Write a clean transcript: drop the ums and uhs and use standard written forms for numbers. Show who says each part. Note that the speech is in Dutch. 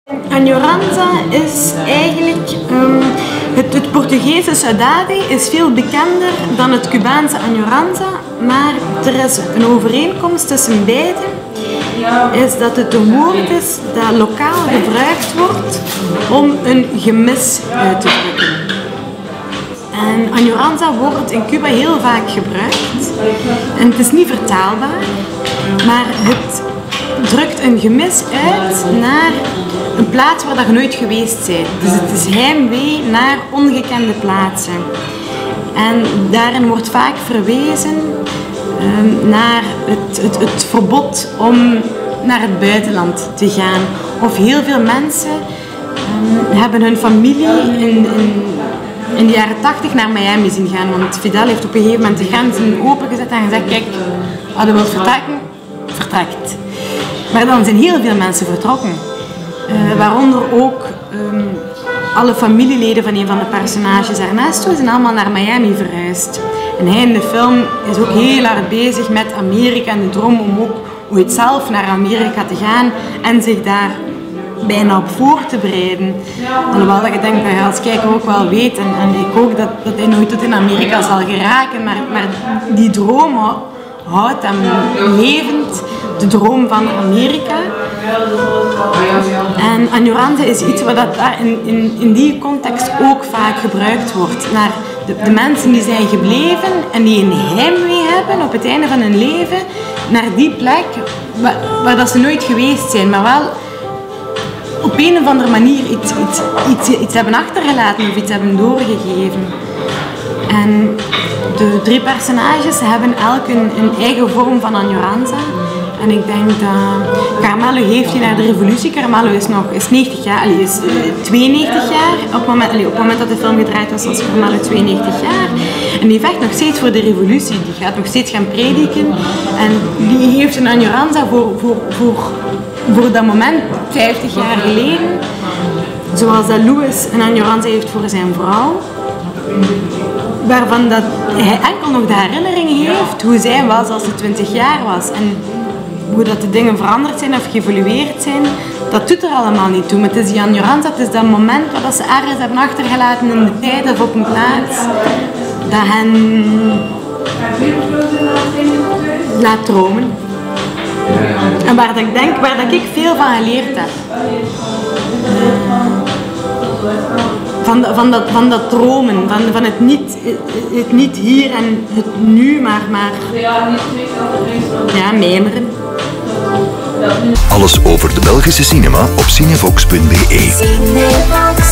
Speaker 1: Añoranza is eigenlijk, het Portugese saudade is veel bekender dan het Cubaanse añoranza, maar er is een overeenkomst tussen beiden, is dat het een woord is dat lokaal gebruikt wordt om een gemis uit te drukken. En añoranza wordt in Cuba heel vaak gebruikt en het is niet vertaalbaar, maar het drukt een gemis uit naar een plaats waar je nooit geweest bent. Dus het is heimwee naar ongekende plaatsen. En daarin wordt vaak verwezen naar het verbod om naar het buitenland te gaan. Of heel veel mensen hebben hun familie in de jaren 80 naar Miami zien gaan. Want Fidel heeft op een gegeven moment de grenzen opengezet en gezegd, kijk, als je wilt vertrekken, vertrekt. Maar dan zijn heel veel mensen vertrokken. Waaronder ook alle familieleden van een van de personages Ernesto zijn allemaal naar Miami verhuisd. En hij in de film is ook heel hard bezig met Amerika en de droom om ook ooit zelf naar Amerika te gaan en zich daar bijna op voor te bereiden. Alhoewel dat je denkt dat je als kijker ook wel weet, en ik ook, dat hij nooit tot in Amerika zal geraken, maar die droom houdt hem levend, de droom van Amerika. En añoranza is iets wat daar in die context ook vaak gebruikt wordt. Naar de mensen die zijn gebleven en die een heimwee hebben op het einde van hun leven, naar die plek waar dat ze nooit geweest zijn, maar wel op een of andere manier iets hebben achtergelaten of iets hebben doorgegeven. En de 3 personages hebben elk een eigen vorm van añoranza. En ik denk dat Carmelo heeft die naar de revolutie. Carmelo is 90 jaar, is 92 jaar. Op het moment dat de film gedraaid was Carmelo 92 jaar. En die vecht nog steeds voor de revolutie. Die gaat nog steeds gaan prediken. En die heeft een añoranza voor dat moment, 50 jaar geleden. Zoals dat Louis een añoranza heeft voor zijn vrouw. Waarvan dat hij enkel nog de herinnering heeft hoe zij was als ze 20 jaar was. En hoe dat de dingen veranderd zijn of geëvolueerd zijn, dat doet er allemaal niet toe. Maar het is die añoranza, het is dat moment wat ze ergens hebben achtergelaten in de tijd of op een plaats, dat hen laat dromen. En waar ik veel van geleerd heb. Van dat dromen, van het niet hier en het nu, maar ja, mijmeren.
Speaker 2: Alles over de Belgische cinema op cinevox.be.